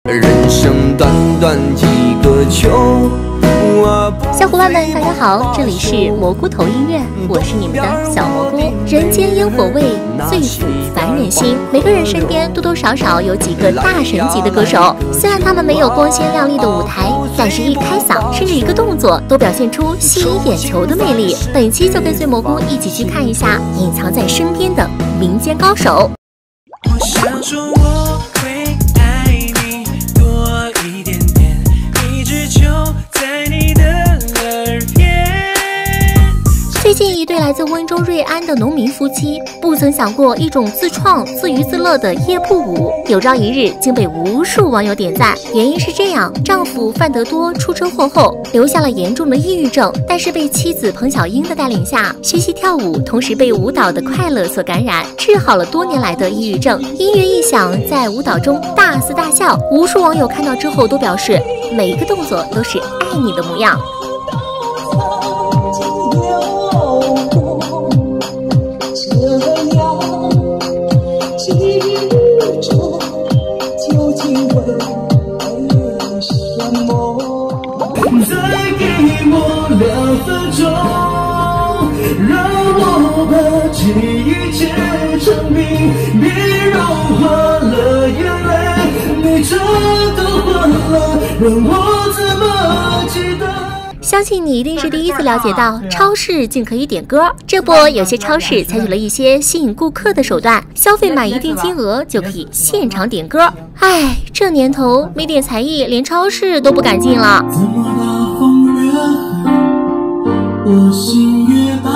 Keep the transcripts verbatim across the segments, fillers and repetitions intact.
人生短短几个秋。 小伙伴们，大家好，这里是蘑菇头音乐，我是你们的小蘑菇。人间烟火味，最抚凡人心。每个人身边多多少少有几个大神级的歌手，虽然他们没有光鲜亮丽的舞台，但是一开嗓，甚至一个动作都表现出吸引眼球的魅力。本期就跟随蘑菇一起去看一下隐藏在身边的民间高手。 我想说我会爱你多一点点，一直就在你的耳边。 最近，一对来自温州瑞安的农民夫妻，不曾想过一种自创、自娱自乐的夜步舞，有朝一日竟被无数网友点赞。原因是这样：丈夫范德多出车祸后留下了严重的抑郁症，但是被妻子彭小英的带领下学习跳舞，同时被舞蹈的快乐所感染，治好了多年来的抑郁症。音乐一响，在舞蹈中大肆大笑，无数网友看到之后都表示，每一个动作都是爱你的模样。 记忆结成冰，别融化了眼泪，你真的换了，让我怎么记得？ 相信你一定是第一次了解到超市竟可以点歌，这波有些超市采取了一些吸引顾客的手段，消费满一定金额就可以现场点歌。唉，这年头没点才艺，连超市都不敢进了。 怎么大风越狠，我心越大。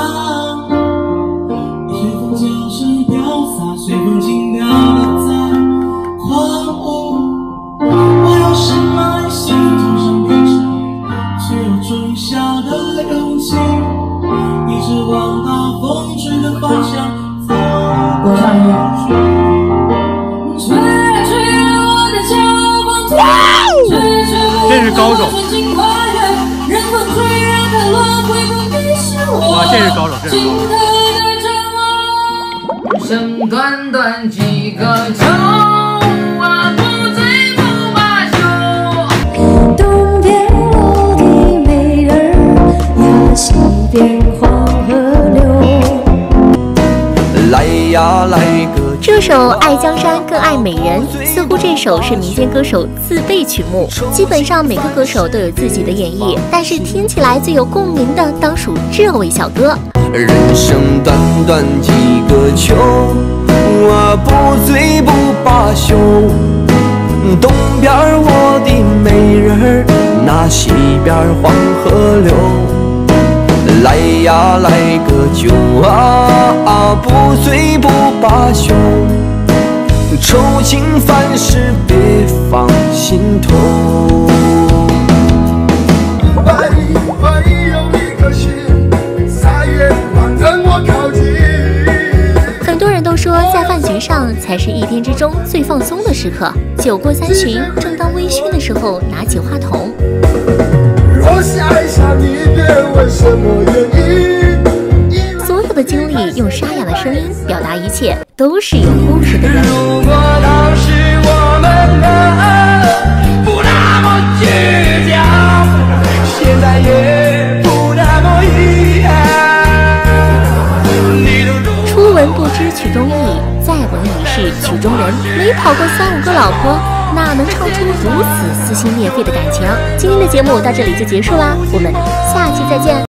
随风轻飘的在荒芜，我有什么心头上变成，却又种下的勇气，一直往大风吹的方向走过去。吹吹我的脚步，吹吹这是高手。哇，这是高手，这是高手。 剩短短几个秋啊，不醉不罢休。 东边我的美人呀，西边黄河流。 来呀来个这首《爱江山更爱美人》，似乎这首是民间歌手自备曲目，基本上每个歌手都有自己的演绎，但是听起来最有共鸣的当属这位小哥。 人生短短几个秋，我不醉不罢休。东边我的美人，那西边黄河流。来呀来个酒啊，不醉不罢休。愁情烦事别放心头。 很多人都说，在饭局上才是一天之中最放松的时刻。酒过三巡，正当微醺的时候，拿起话筒。 若是爱上你，别问什么原因。 所有的经历用沙哑的声音表达一切，都是有故事的人。 如果当时我们俩不那么倔强，现在也不那么遗憾。 初闻不知曲中意，再闻已是曲中人。没跑过三五个老婆，哪能唱出如此撕心裂肺的感情？今天的节目到这里就结束啦，我们下期再见。